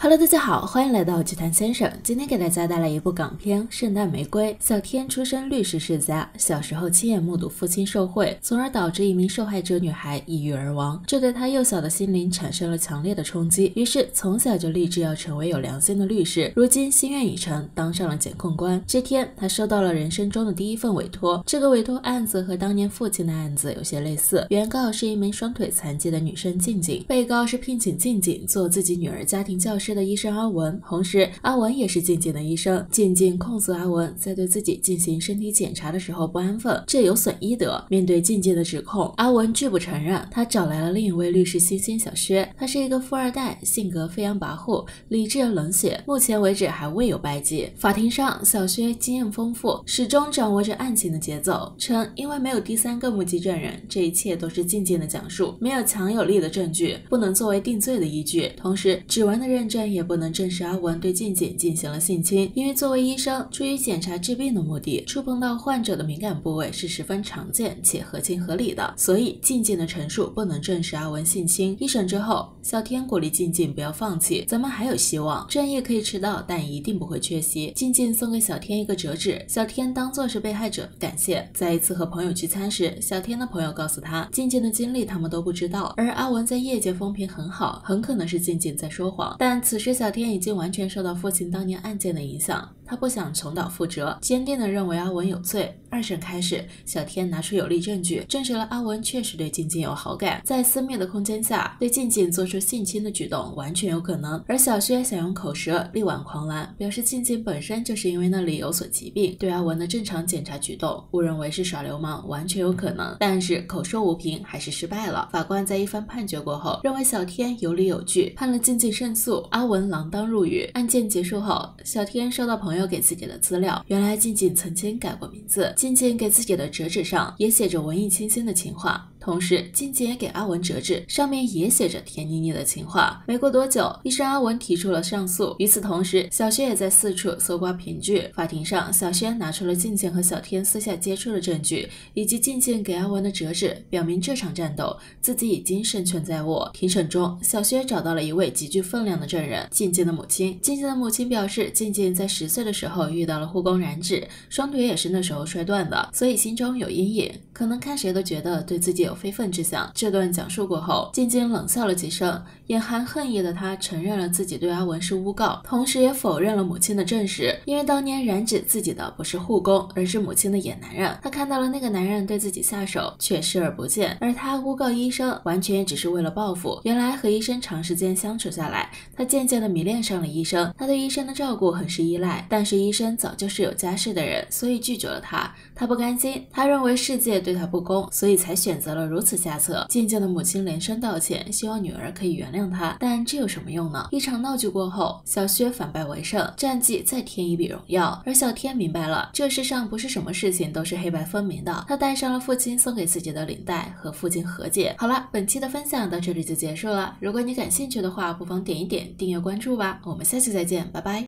Hello， 大家好，欢迎来到剧谈先生。今天给大家带来一部港片《圣诞玫瑰》。小天出身律师世家，小时候亲眼目睹父亲受贿，从而导致一名受害者女孩抑郁而亡，这对他幼小的心灵产生了强烈的冲击。于是从小就立志要成为有良心的律师。如今心愿已成，当上了检控官。这天，他收到了人生中的第一份委托。这个委托案子和当年父亲的案子有些类似，原告是一名双腿残疾的女生静静，被告是聘请静静做自己女儿家庭教师的医生阿文，同时阿文也是静静的医生。静静控诉阿文在对自己进行身体检查的时候不安分，这有损医德。面对静静的指控，阿文拒不承认。他找来了另一位律师星星小薛，他是一个富二代，性格飞扬跋扈，理智冷血，目前为止还未有败绩。法庭上，小薛经验丰富，始终掌握着案情的节奏，称因为没有第三个目击证人，这一切都是静静的讲述，没有强有力的证据，不能作为定罪的依据。同时，指纹的认证也不能证实阿文对静静进行了性侵，因为作为医生，出于检查治病的目的，触碰到患者的敏感部位是十分常见且合情合理的，所以静静的陈述不能证实阿文性侵。一审之后，小天鼓励静静不要放弃，咱们还有希望，正义可以迟到，但一定不会缺席。静静送给小天一个折纸，小天当作是被害者感谢。在一次和朋友聚餐时，小天的朋友告诉他，静静的经历他们都不知道，而阿文在业界风评很好，很可能是静静在说谎。但此时小天已经完全受到父亲当年案件的影响，他不想重蹈覆辙，坚定地认为阿文有罪。二审开始，小天拿出有力证据，证实了阿文确实对静静有好感，在私密的空间下对静静做出性侵的举动完全有可能。而小薛想用口舌力挽狂澜，表示静静本身就是因为那里有所疾病，对阿文的正常检查举动误认为是耍流氓完全有可能，但是口说无凭还是失败了。法官在一番判决过后，认为小天有理有据，判了静静胜诉，阿文锒铛入狱。案件结束后，小天收到朋友给自己的资料，原来静静曾经改过名字，静静给自己的折纸上也写着文艺清新的情话，同时静静也给阿文折纸，上面也写着甜腻腻的情话。没过多久，医生阿文提出了上诉。与此同时，小薛也在四处搜刮凭据。法庭上，小薛拿出了静静和小天私下接触的证据，以及静静给阿文的折纸，表明这场战斗自己已经胜券在握。庭审中，小薛找到了一位极具分量的证人，静静的母亲。静静的母亲表示，静静在10岁的时候遇到了护工染指，双腿也是那时候摔断的，所以心中有阴影，可能看谁都觉得对自己有非分之想。这段讲述过后，静静冷笑了几声，眼含恨意的她承认了自己对阿文是诬告，同时也否认了母亲的证实，因为当年染指自己的不是护工，而是母亲的野男人。她看到了那个男人对自己下手，却视而不见，而她诬告医生完全只是为了报复。原来和医生长时间相处下来，她渐渐的迷恋上了医生，她对医生的照顾很是依赖，但是医生早就是有家室的人，所以拒绝了她。她不甘心，她认为世界对她不公，所以才选择了如此下策。静静的母亲连声道歉，希望女儿可以原谅她，但这有什么用呢？一场闹剧过后，小薛反败为胜，战绩再添一笔荣耀。而小天明白了，这世上不是什么事情都是黑白分明的。他戴上了父亲送给自己的领带，和父亲和解。好了，本期的分享到这里就结束了。如果你感兴趣的话，不妨点一点订阅关注吧。我们下期再见，拜拜。